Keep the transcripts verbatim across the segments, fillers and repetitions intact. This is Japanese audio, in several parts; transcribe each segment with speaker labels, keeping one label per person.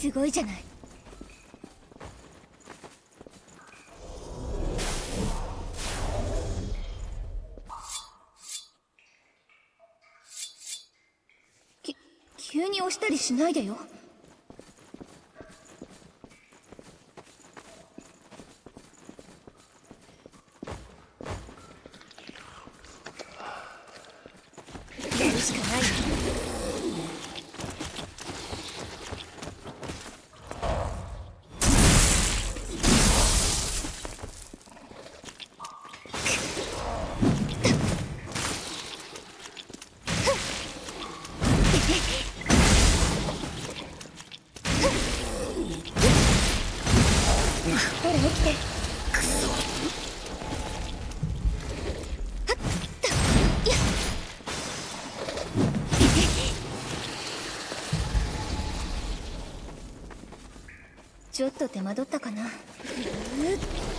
Speaker 1: すごいじゃない。き急に押したりしないでよ。やるしかないよ。ほら起きて。くそ。ちょっと手間取ったかな。サポー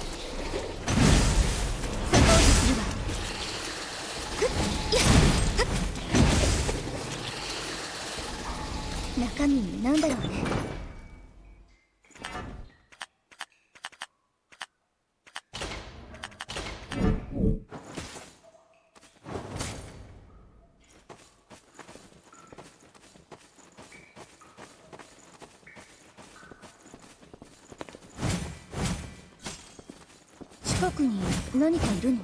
Speaker 1: トするわ。中身なんだろうね。近くに何かいるの？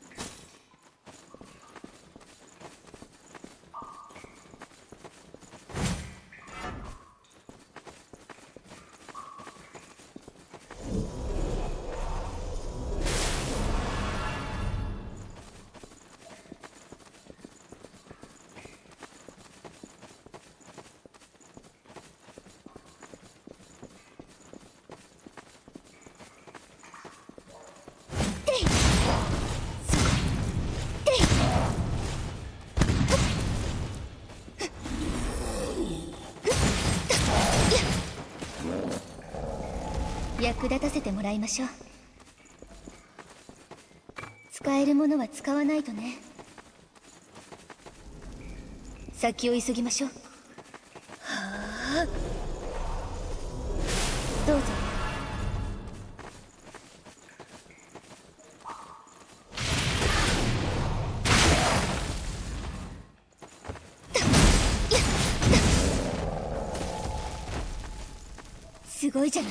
Speaker 1: 役立たせてもらいましょう。使えるものは使わないとね。先を急ぎましょう。はあ、どうぞ。すごいじゃない。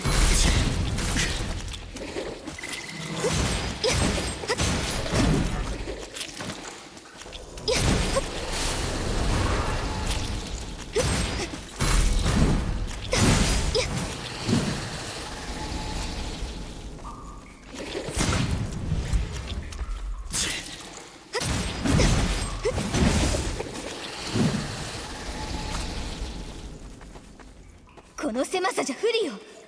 Speaker 1: この狭さじゃ不利よ。